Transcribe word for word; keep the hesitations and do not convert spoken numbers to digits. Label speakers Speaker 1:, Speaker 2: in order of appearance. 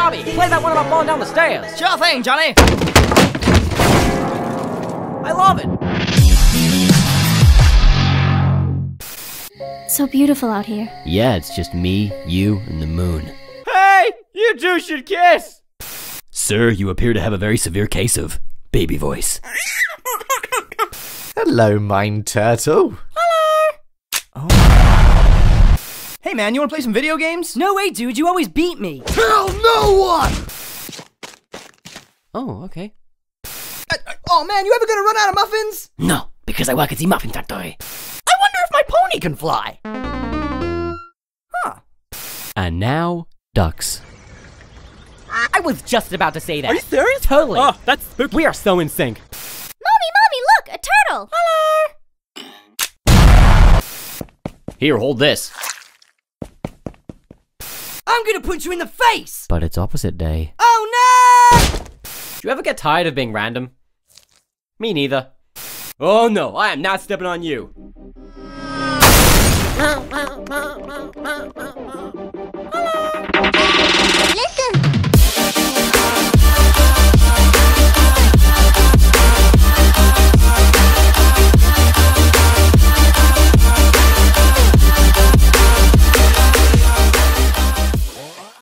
Speaker 1: Bobby, play that one about falling down the stairs.
Speaker 2: Sure thing, Johnny.
Speaker 1: I love it.
Speaker 3: So beautiful out here.
Speaker 4: Yeah, it's just me, you, and the moon.
Speaker 1: Hey, you two should kiss.
Speaker 4: Sir, you appear to have a very severe case of baby voice.
Speaker 5: Hello, Mine Turtle.
Speaker 2: Hello. Oh. Hey man, you wanna play some video games?
Speaker 1: No way, dude, you always beat me.
Speaker 5: Tell no one!
Speaker 4: Oh, okay.
Speaker 2: Uh, uh, oh man, you ever gonna run out of muffins?
Speaker 4: No, because I work at the muffin factory.
Speaker 2: I wonder if my pony can fly. Huh.
Speaker 4: And now, ducks.
Speaker 1: I was just about to say that.
Speaker 6: Are you serious?
Speaker 1: Totally.
Speaker 6: Oh, that's spooky.
Speaker 1: We are so in sync.
Speaker 3: Mommy, Mommy, look, a turtle.
Speaker 1: Hello.
Speaker 4: Here, hold this.
Speaker 2: I'm gonna punch you in the face!
Speaker 4: But it's opposite day.
Speaker 2: Oh no!
Speaker 1: Do you ever get tired of being random? Me neither. Oh no, I am not stepping on you.